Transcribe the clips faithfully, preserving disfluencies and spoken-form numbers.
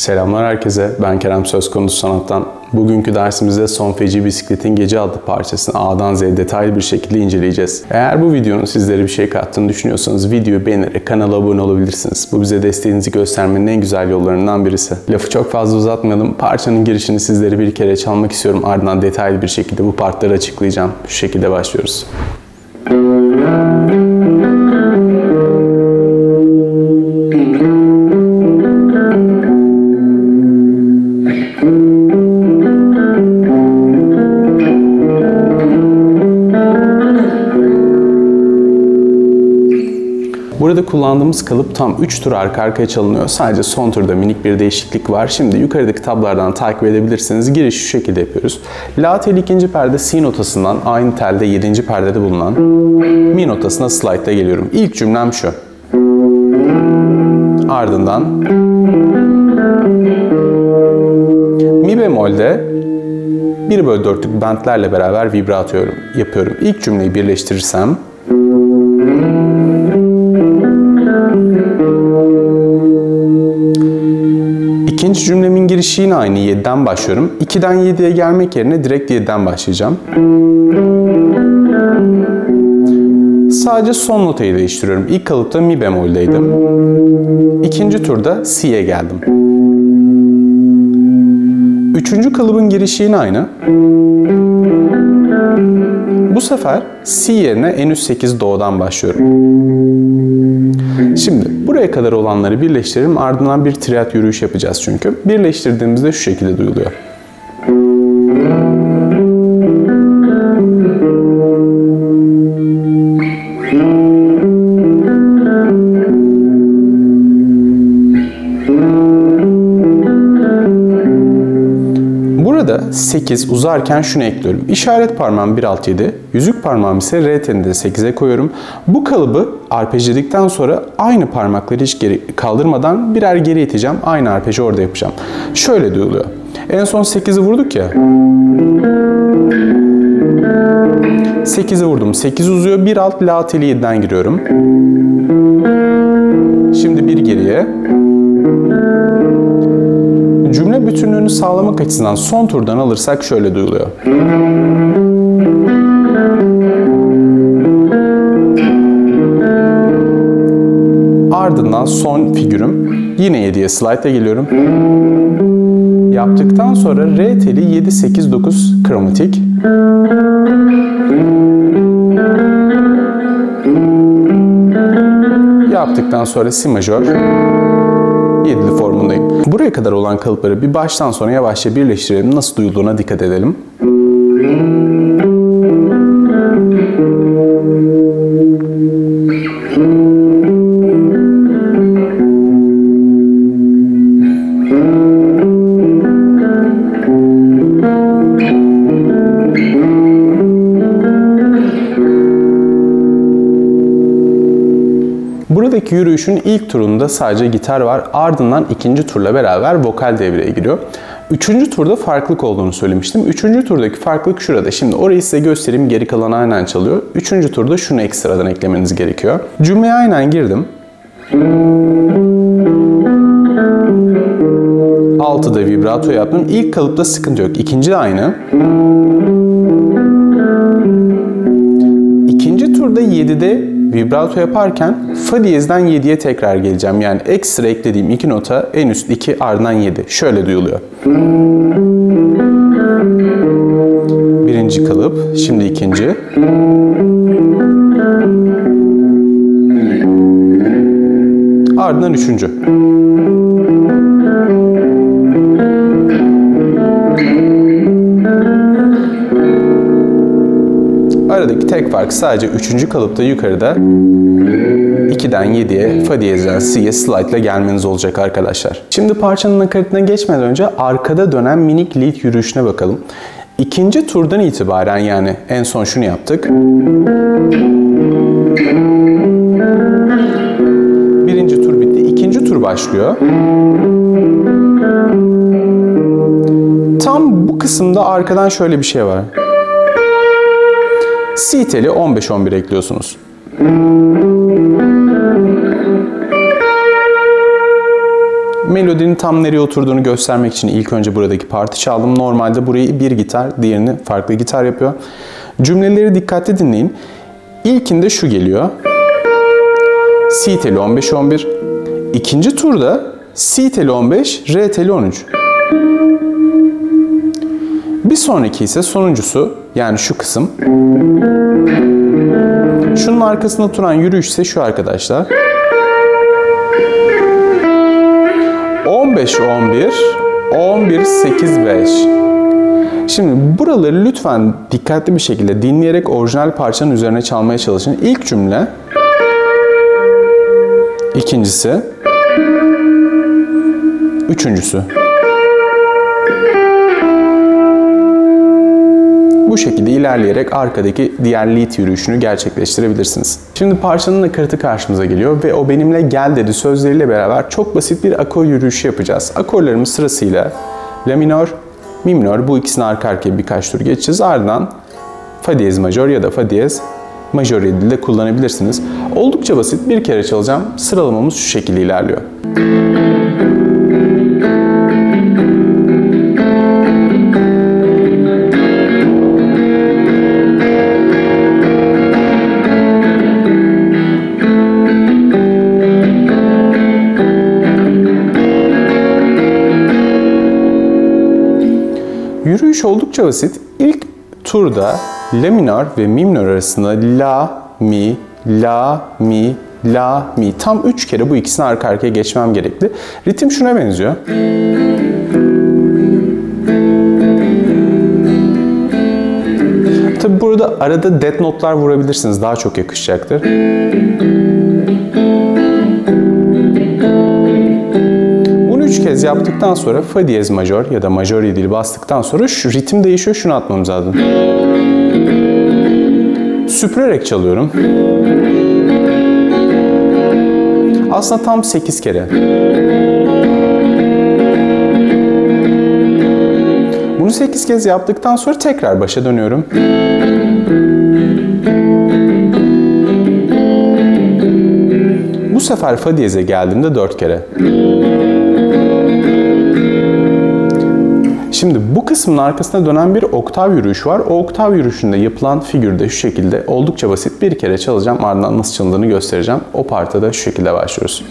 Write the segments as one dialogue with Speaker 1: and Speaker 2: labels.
Speaker 1: Selamlar herkese, ben Kerem Söz Konusu Sanat'tan. Bugünkü dersimizde Son Feci Bisiklet'in Gece adlı parçasını A'dan Z'ye detaylı bir şekilde inceleyeceğiz. Eğer bu videonun sizlere bir şey kattığını düşünüyorsanız videoyu beğenerek kanala abone olabilirsiniz. Bu bize desteğinizi göstermenin en güzel yollarından birisi. Lafı çok fazla uzatmayalım. Parçanın girişini sizlere bir kere çalmak istiyorum. Ardından detaylı bir şekilde bu partları açıklayacağım. Şu şekilde başlıyoruz. Burada kullandığımız kalıp tam üç tur arka arkaya çalınıyor. Sadece son turda minik bir değişiklik var. Şimdi yukarıdaki tablardan takip edebilirsiniz. Giriş şu şekilde yapıyoruz. La tel ikinci perde si notasından aynı telde yedinci perdede bulunan mi notasına slide'la geliyorum. İlk cümlem şu. Ardından mi bemolde bir bölü dörtlük bentlerle beraber vibrato yapıyorum. İlk cümleyi birleştirirsem İkinci cümlemin girişi yine aynı, yediden başlıyorum. ikiden yediye gelmek yerine direkt yediden başlayacağım. Sadece son notayı değiştiriyorum. İlk kalıpta mi bemoldeydim. İkinci turda si'ye geldim. Üçüncü kalıbın girişi yine aynı. Bu sefer si yerine en üst sekiz do'dan başlıyorum. Şimdi buraya kadar olanları birleştirelim. Ardından bir triad yürüyüş yapacağız çünkü. Birleştirdiğimizde şu şekilde duyuluyor. Burada sekiz uzarken şunu ekliyorum. İşaret parmağım bir alt yedi, yüzük parmağım ise re telini de sekize koyuyorum. Bu kalıbı arpejledikten sonra aynı parmakları hiç geri kaldırmadan birer geri iteceğim. Aynı arpeji orada yapacağım. Şöyle duyuluyor. En son sekizi vurduk ya. sekizi vurdum. sekiz uzuyor. Bir alt la teli yediden giriyorum. Şimdi bir geriye. Cümle bütünlüğünü sağlamak açısından son turdan alırsak şöyle duyuluyor. Ardından son figürüm. Yine yediye slide'e geliyorum. Yaptıktan sonra re teli yedi, sekiz, dokuz kromatik. Yaptıktan sonra si majör. yedili formundayım. Buraya kadar olan kalıpları bir baştan sona yavaşça birleştirelim. Nasıl duyulduğuna dikkat edelim. Buradaki yürüyüşün ilk turunda sadece gitar var. Ardından ikinci turla beraber vokal devreye giriyor. Üçüncü turda farklılık olduğunu söylemiştim. Üçüncü turdaki farklılık şurada. Şimdi orayı size göstereyim. Geri kalan aynen çalıyor. Üçüncü turda şunu ekstradan eklemeniz gerekiyor. Cümleye aynen girdim. altıda vibrato yaptım. İlk kalıpta sıkıntı yok. İkinci de aynı. İkinci turda yedide vibrato yaparken fa diyezden yediye tekrar geleceğim. Yani ekstra eklediğim iki nota en üst iki ardından yedi. Şöyle duyuluyor. Birinci kalıp, şimdi ikinci. Ardından üçüncü. Aradaki tek fark sadece üçüncü kalıpta yukarıda ikiden yediye, fa diyezden si'ye slide'la gelmeniz olacak arkadaşlar. Şimdi parçanın nakaratına geçmeden önce arkada dönen minik lead yürüyüşüne bakalım. İkinci turdan itibaren, yani en son şunu yaptık. Birinci tur bitti. İkinci tur başlıyor. Tam bu kısımda arkadan şöyle bir şey var. Si teli on beş on bir ekliyorsunuz. Melodinin tam nereye oturduğunu göstermek için ilk önce buradaki parti çaldım. Normalde burayı bir gitar, diğerini farklı gitar yapıyor. Cümleleri dikkatli dinleyin. İlkinde şu geliyor. Si teli on beş on bir. İkinci turda si teli on beş, re teli on üç. Bir sonraki ise sonuncusu, yani şu kısım. Şunun arkasında duran yürüyüş ise şu arkadaşlar. on beş on bir, on bir sekiz beş. Şimdi buraları lütfen dikkatli bir şekilde dinleyerek orijinal parçanın üzerine çalmaya çalışın. İlk cümle, ikincisi, üçüncüsü. Bu şekilde ilerleyerek arkadaki diğer lead yürüyüşünü gerçekleştirebilirsiniz. Şimdi parçanın nakaratı karşımıza geliyor ve o benimle gel dedi sözleriyle beraber çok basit bir akor yürüyüşü yapacağız. Akorlarımız sırasıyla la minör, mi minör, bu ikisini arka arkaya birkaç tur geçeceğiz. Ardından fa diyez majör ya da fa diyez majör yedili de kullanabilirsiniz. Oldukça basit, bir kere çalacağım. Sıralamamız şu şekilde ilerliyor. Yürüyüş oldukça basit. İlk turda la minör ve mi minör arasında la, mi, la, mi, la, mi. Tam üç kere bu ikisini arka arkaya geçmem gerekli. Ritim şuna benziyor. Tabi burada arada dead notlar vurabilirsiniz. Daha çok yakışacaktır. Üç kez yaptıktan sonra fa diyez majör ya da majör yedili bastıktan sonra şu ritim değişiyor. Şunu atmamız lazım. Süpürerek çalıyorum. Aslında tam sekiz kere. Bunu sekiz kez yaptıktan sonra tekrar başa dönüyorum. Bu sefer fa diyeze geldiğimde dört kere. Şimdi bu kısmın arkasına dönen bir oktav yürüyüş var. O oktav yürüyüşünde yapılan figürde şu şekilde oldukça basit, bir kere çalacağım. Ardından nasıl çalındığını göstereceğim. O parta da şu şekilde başlıyoruz.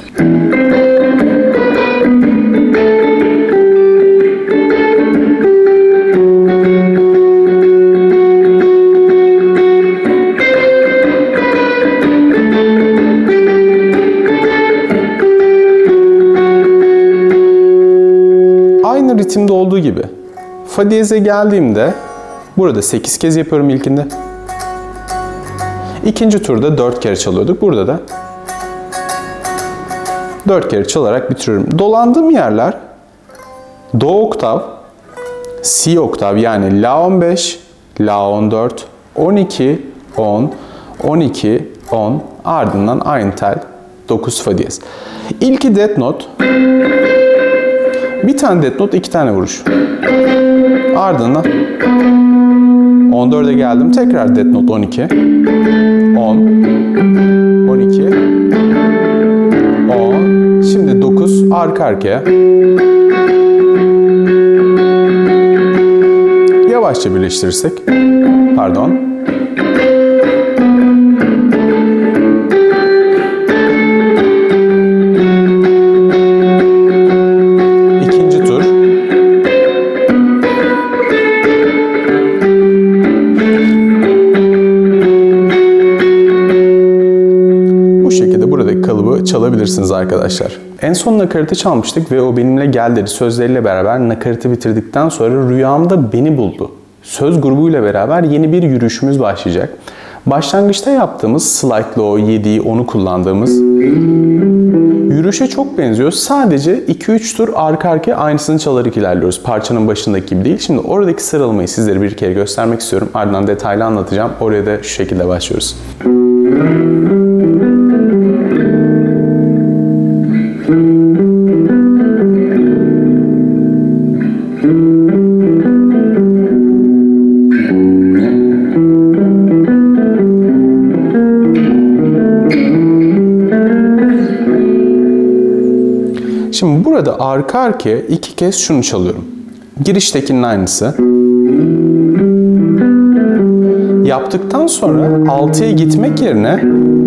Speaker 1: Aynı ritimde olduğu gibi. Fa diyeze geldiğimde burada sekiz kez yapıyorum ilkinde. İkinci turda dört kere çalıyorduk. Burada da dört kere çalarak bitiriyorum. Dolandığım yerler do oktav, si oktav yani la on beş, la on dört, on iki, on, on iki, on, ardından aynı tel dokuz fa diyez. İlki dead not. Bir tane dead note, iki tane vuruş. Ardından on dörde geldim. Tekrar dead note on iki. on. on iki. on. Şimdi dokuz arka arkaya. Yavaşça birleştirirsek. Pardon. Çalabilirsiniz arkadaşlar. En son nakaratı çalmıştık ve o benimle gel dedi sözleriyle beraber nakaratı bitirdikten sonra rüyamda beni buldu. Söz grubuyla beraber yeni bir yürüyüşümüz başlayacak. Başlangıçta yaptığımız slide low, yediği, onu kullandığımız yürüyüşe çok benziyor. Sadece iki üç tur arka arkaya aynısını çalarak ilerliyoruz. Parçanın başındaki gibi değil. Şimdi oradaki sıralamayı sizlere bir kere göstermek istiyorum. Ardından detaylı anlatacağım. Oraya da şu şekilde başlıyoruz. Şimdi burada Burada arka arkaya iki kez şunu çalıyorum. Giriştekinin aynısı. Yaptıktan sonra altıya gitmek yerine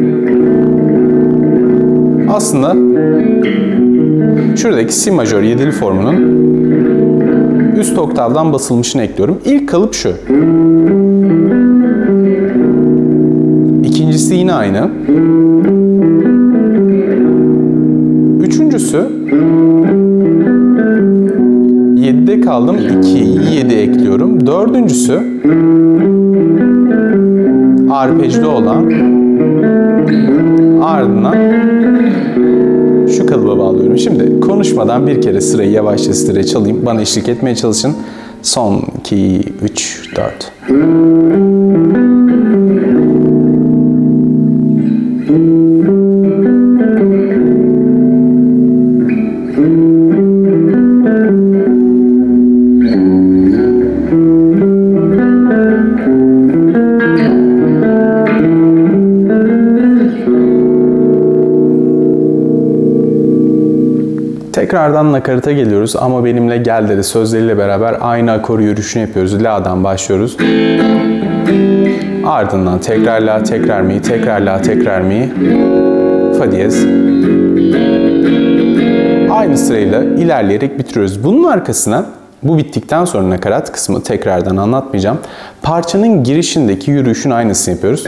Speaker 1: aslında şuradaki Si majör yedili formunun üst oktavdan basılmışını ekliyorum. İlk kalıp şu. İkincisi yine aynı. Üçüncüsü yedide kaldım. ikiyi yedi ekliyorum. Dördüncüsü arpejli olan, ardından şu kalıba bağlıyorum. Şimdi konuşmadan bir kere sırayı yavaşça sizlere çalayım. Bana eşlik etmeye çalışın. Son, iki, üç, dört. Tekrardan nakarata geliyoruz ama benimle gel dedi sözleriyle beraber aynı akor yürüyüşünü yapıyoruz. La'dan başlıyoruz. Ardından tekrar La, tekrar Mi, tekrar La, tekrar Mi, Fa diyez. Aynı sırayla ilerleyerek bitiriyoruz. Bunun arkasına bu bittikten sonra nakarat kısmı tekrardan anlatmayacağım. Parçanın girişindeki yürüyüşün aynısını yapıyoruz.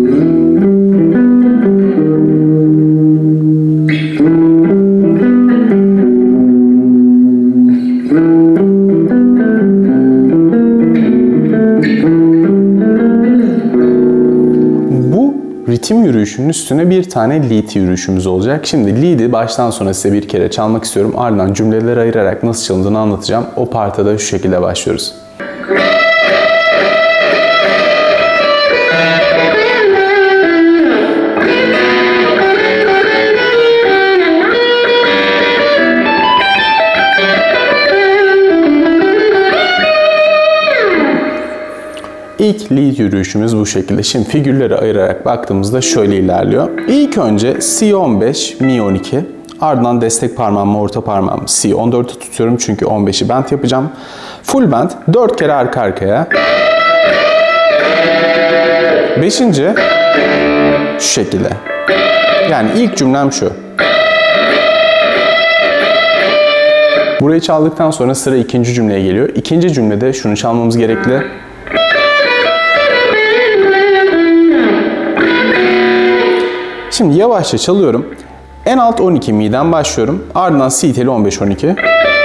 Speaker 1: Ritim yürüyüşünün üstüne bir tane lead yürüyüşümüz olacak. Şimdi lead'i baştan sona size bir kere çalmak istiyorum. Ardından cümleleri ayırarak nasıl çalındığını anlatacağım. O parta da şu şekilde başlıyoruz. İlk lead yürüyüşümüz bu şekilde. Şimdi figürleri ayırarak baktığımızda şöyle ilerliyor. İlk önce Si on beş, Mi on iki. Ardından destek parmağımı, orta parmağımı Si on dört'e tutuyorum çünkü on beşi bend yapacağım. Full bend dört kere arka arkaya. Beşinci şu şekilde. Yani ilk cümlem şu. Burayı çaldıktan sonra sıra ikinci cümleye geliyor. İkinci cümlede şunu çalmamız gerekli. Şimdi yavaşça çalıyorum. En alt on iki Mi'den başlıyorum. Ardından Si teli on beş on iki.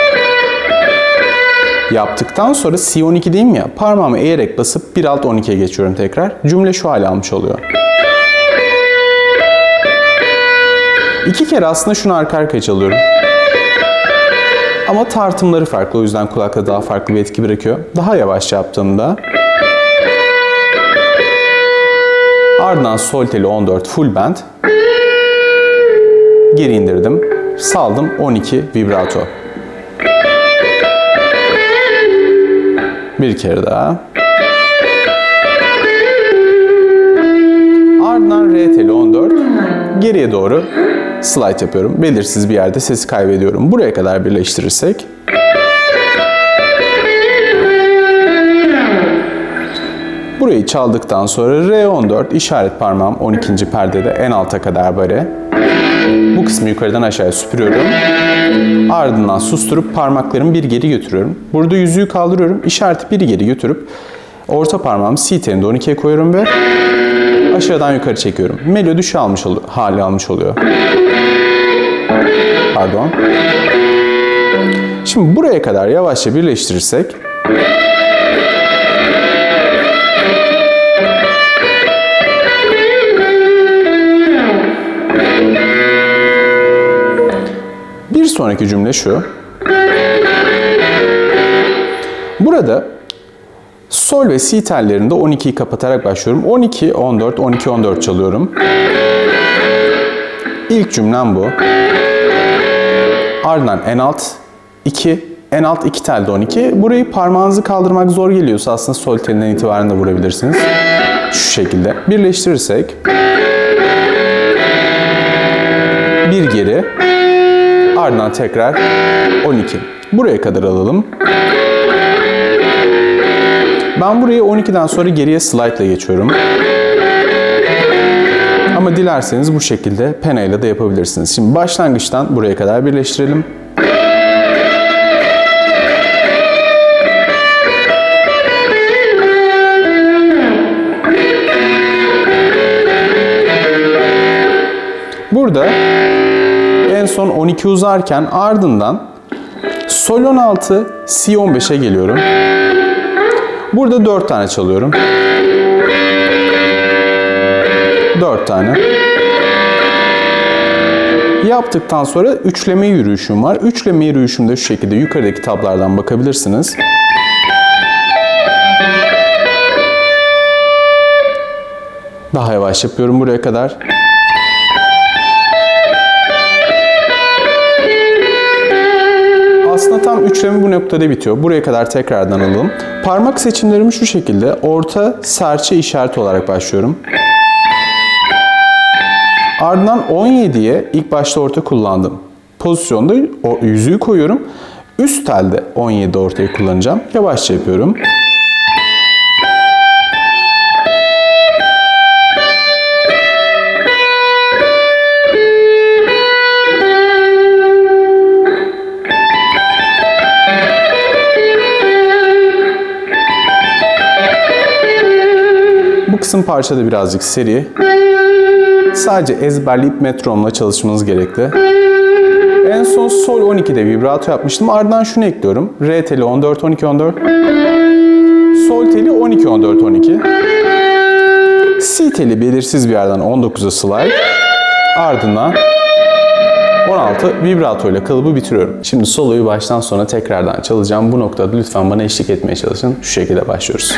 Speaker 1: Yaptıktan sonra Si on iki diyeyim ya, parmağımı eğerek basıp bir alt on ikiye geçiyorum tekrar. Cümle şu hale almış oluyor. İki kere aslında şunu arka arkaya çalıyorum. Ama tartımları farklı, o yüzden kulakta daha farklı bir etki bırakıyor. Daha yavaşça yaptığımda ardından sol teli on dört full bend. Geri indirdim. Saldım on iki vibrato. Bir kere daha. Ardından Re teli on dört. Geriye doğru slide yapıyorum. Belirsiz bir yerde sesi kaybediyorum. Buraya kadar birleştirirsek burayı çaldıktan sonra Re on dört işaret parmağım on ikinci perdede en alta kadar bare. Bu kısmı yukarıdan aşağıya süpürüyorum. Ardından susturup parmaklarımı bir geri götürüyorum. Burada yüzüğü kaldırıyorum. İşareti bir geri götürüp orta parmağımı Si telinde on ikiye koyuyorum ve aşağıdan yukarı çekiyorum. Melodi şu almış oluyor, hali almış oluyor. Pardon. Şimdi buraya kadar yavaşça birleştirirsek bir sonraki cümle şu. Burada sol ve si tellerinde on ikiyi kapatarak başlıyorum. on iki on dört on iki on dört çalıyorum. İlk cümlem bu. Ardından en alt iki, en alt iki telde on iki. Burayı parmağınızı kaldırmak zor geliyorsa aslında sol telinden itibaren de vurabilirsiniz. Şu şekilde birleştirirsek bir geri, Ardından tekrar on iki. Buraya kadar alalım. Ben burayı on ikiden sonra geriye slide ile geçiyorum. Ama dilerseniz bu şekilde pena ile de yapabilirsiniz. Şimdi başlangıçtan buraya kadar birleştirelim. Burada en son on iki uzarken ardından sol on altı, si on beşe geliyorum. Burada dört tane çalıyorum. dört tane. Yaptıktan sonra üçleme yürüyüşüm var. Üçleme yürüyüşümde şu şekilde yukarıdaki tablardan bakabilirsiniz. Daha yavaş yapıyorum buraya kadar. Aslında tam üçleme bu noktada bitiyor. Buraya kadar tekrardan alalım. Parmak seçimlerimi şu şekilde. Orta, serçe işareti olarak başlıyorum. Ardından on yediye ilk başta orta kullandım. Pozisyonda o yüzüğü koyuyorum. Üst telde on yedi ortayı kullanacağım. Yavaşça yapıyorum. Bu kısım parçada birazcık seri. Sadece ezberleyip metronla çalışmanız gerekli. En son sol on ikide vibrato yapmıştım. Ardından şunu ekliyorum. Re teli on dört on iki on dört. Sol teli on iki on dört on iki. Si teli belirsiz bir yerden on dokuza slide. Ardından on altı vibrato ile kalıbı bitiriyorum. Şimdi soloyu baştan sona tekrardan çalacağım. Bu noktada lütfen bana eşlik etmeye çalışın. Şu şekilde başlıyoruz.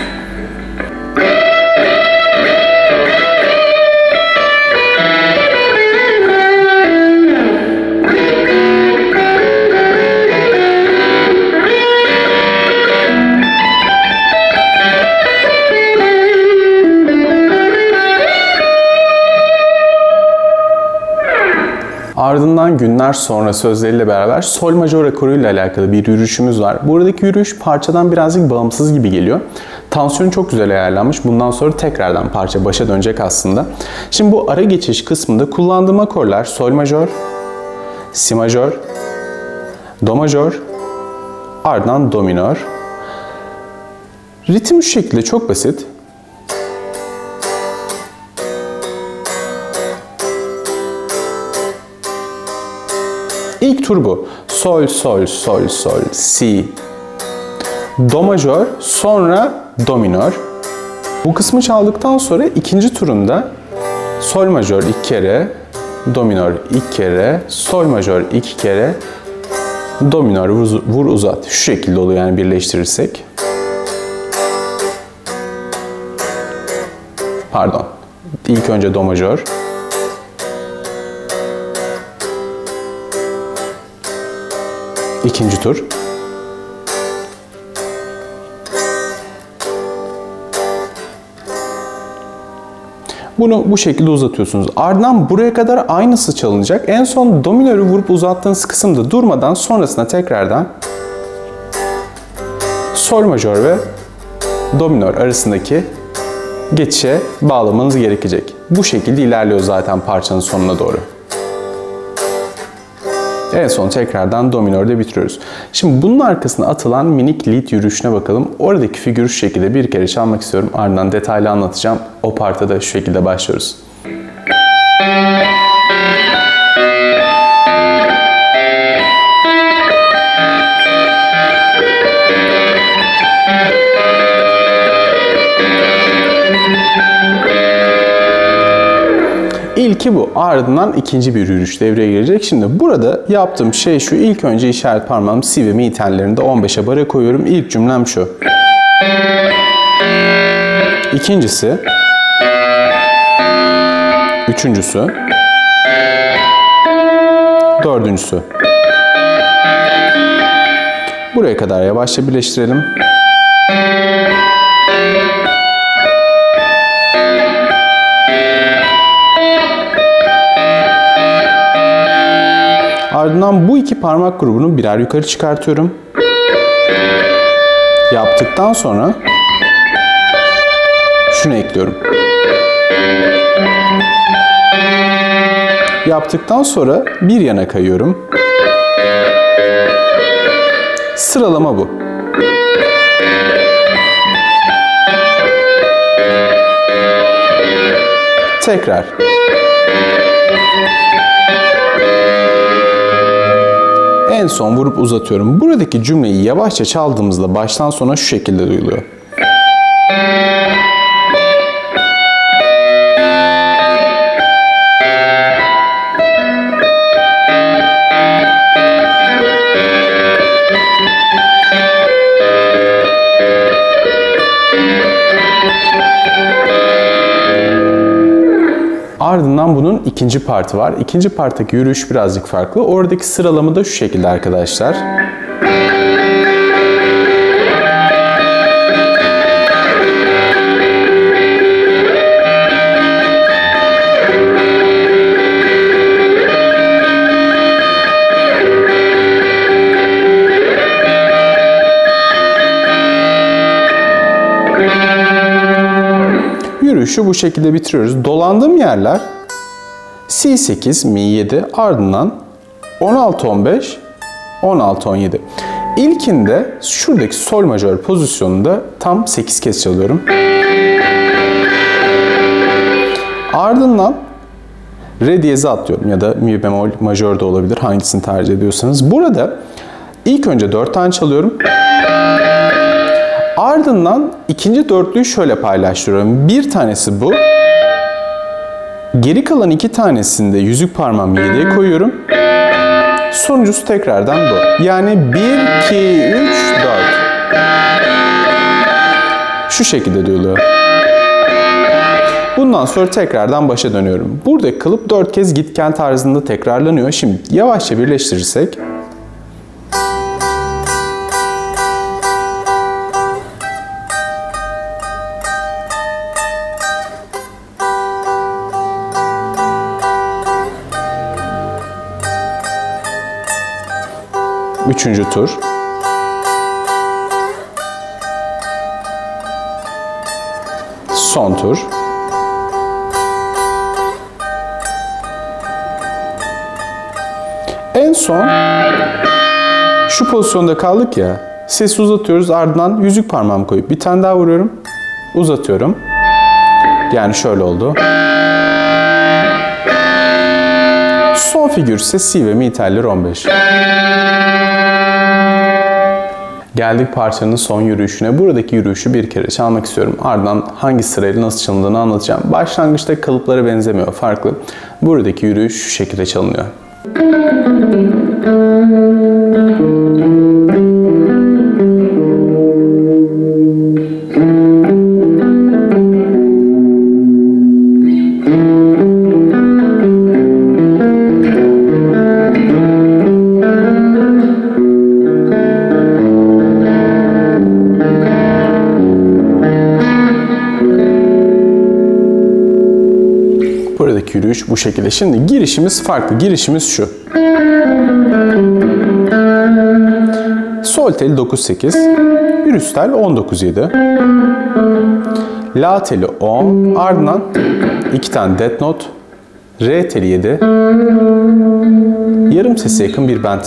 Speaker 1: Ardından günler sonra sözleriyle beraber sol majör akoruyla alakalı bir yürüyüşümüz var. Buradaki yürüyüş parçadan birazcık bağımsız gibi geliyor. Tansiyon çok güzel ayarlanmış. Bundan sonra tekrardan parça başa dönecek aslında. Şimdi bu ara geçiş kısmında kullandığım akorlar sol majör, si majör, do majör, ardından do minör. Ritim şu şekilde, çok basit. İlk tur bu. Sol, sol, sol, sol, si, do majör, sonra do minör. Bu kısmı çaldıktan sonra ikinci turunda sol majör iki kere, do minör iki kere, sol majör iki kere, do minör vur, vur uzat. Şu şekilde oluyor yani birleştirirsek. Pardon. İlk önce do majör. İkinci tur. Bunu bu şekilde uzatıyorsunuz. Ardından buraya kadar aynısı çalınacak. En son do minörü vurup uzattığınız kısımda durmadan sonrasında tekrardan sol majör ve do minör arasındaki geçişe bağlamanız gerekecek. Bu şekilde ilerliyor zaten parçanın sonuna doğru. En son tekrardan do minörde bitiriyoruz. Şimdi bunun arkasına atılan minik lead yürüyüşüne bakalım. Oradaki figürü şu şekilde bir kere çalmak istiyorum. Ardından detaylı anlatacağım. O parta da şu şekilde başlıyoruz. İlki bu. Ardından ikinci bir yürüyüş devreye girecek. Şimdi burada yaptığım şey şu. İlk önce işaret parmağım si ve mi tellerinde on beşe bara koyuyorum. İlk cümlem şu. İkincisi. Üçüncüsü. Dördüncüsü. Buraya kadar yavaşça birleştirelim. Ardından bu iki parmak grubunu birer yukarı çıkartıyorum. Yaptıktan sonra şunu ekliyorum. Yaptıktan sonra bir yana kayıyorum. Sıralama bu. Tekrar. En son vurup uzatıyorum. Buradaki cümleyi yavaşça çaldığımızda baştan sona şu şekilde duyuluyor. Ardından bunun ikinci partı var. İkinci parttaki yürüyüş birazcık farklı. Oradaki sıralama da şu şekilde arkadaşlar. Yürüyüşü bu şekilde bitiriyoruz. Dolandığım yerler Si sekiz, Mi yedi, ardından on altı on beş, on altı on yedi. İlkinde şuradaki sol majör pozisyonunda tam sekiz kez çalıyorum. Ardından Re diyeze atlıyorum ya da Mi bemol majör de olabilir, hangisini tercih ediyorsanız. Burada ilk önce dört tane çalıyorum. Ardından ikinci dörtlüyü şöyle paylaştırıyorum. Bir tanesi bu. Geri kalan iki tanesini de yüzük parmağımı yediye koyuyorum. Sonuncusu tekrardan bu. Yani bir, iki, üç, dört. Şu şekilde duyuluyor. Bundan sonra tekrardan başa dönüyorum. Buradaki kalıp dört kez git gel tarzında tekrarlanıyor. Şimdi yavaşça birleştirirsek. Üçüncü tur. Son tur. En son şu pozisyonda kaldık ya. Sesi uzatıyoruz, ardından yüzük parmağımı koyup bir tane daha vuruyorum. Uzatıyorum. Yani şöyle oldu. Son figür ise Si ve Mi telleri on beş. Geldik parçanın son yürüyüşüne. Buradaki yürüyüşü bir kere çalmak istiyorum. Ardından hangi sırayla nasıl çalındığını anlatacağım. Başlangıçta kalıplara benzemiyor, farklı. Buradaki yürüyüş şu şekilde çalınıyor. Buradaki yürüyüş bu şekilde. Şimdi girişimiz farklı. Girişimiz şu. Sol teli dokuz sekiz. Bir üst tel on dokuz yedi. La teli on. Ardından iki tane dead note. Re teli yedi. Yarım sese yakın bir bend.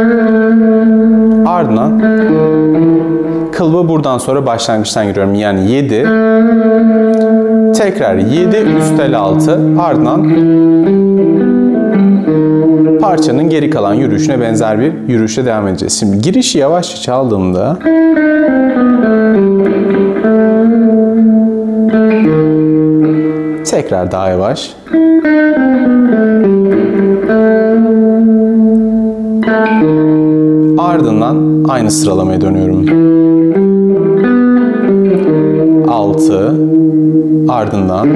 Speaker 1: Ardından kılıbı buradan sonra başlangıçtan giriyorum. Yani yedi. Tekrar yedi, üst tel altı. Ardından parçanın geri kalan yürüyüşüne benzer bir yürüyüşe devam edeceğiz. Şimdi girişi yavaşça çaldığımda tekrar daha yavaş. Ardından aynı sıralamaya dönüyorum. altı, ardından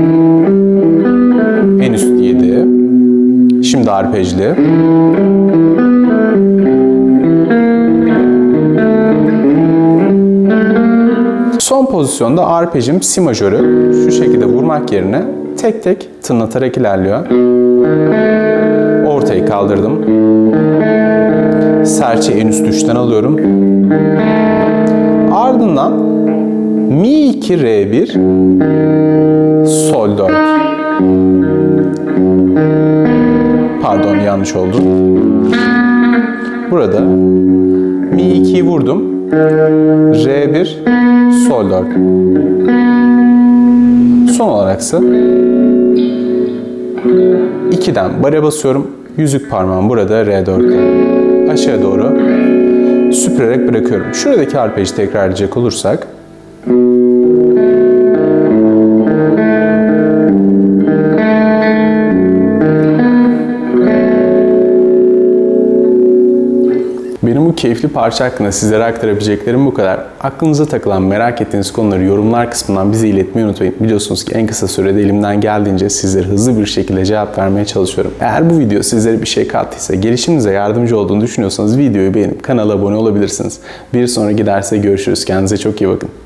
Speaker 1: en üst yedi. Şimdi arpejli. Son pozisyonda arpejim Si majörü şu şekilde vurmak yerine tek tek tınlatarak ilerliyor. Ortayı kaldırdım. Serçe en üst üçten alıyorum. Ardından Mi iki Re bir Sol dört. Pardon, yanlış oldu. Burada Mi ikiyi vurdum. Re bir Sol dört. Son olaraksa ikiden bare basıyorum. Yüzük parmağım burada Re dörtte. Aşağı doğru süpürerek bırakıyorum. Şuradaki arpej'i tekrar edecek olursak benim bu keyifli parça hakkında sizlere aktarabileceklerim bu kadar. Aklınıza takılan, merak ettiğiniz konuları yorumlar kısmından bize iletmeyi unutmayın. Biliyorsunuz ki en kısa sürede elimden geldiğince sizlere hızlı bir şekilde cevap vermeye çalışıyorum. Eğer bu video sizlere bir şey kattıysa, gelişiminize yardımcı olduğunu düşünüyorsanız videoyu beğenip kanala abone olabilirsiniz. Bir sonraki derste görüşürüz. Kendinize çok iyi bakın.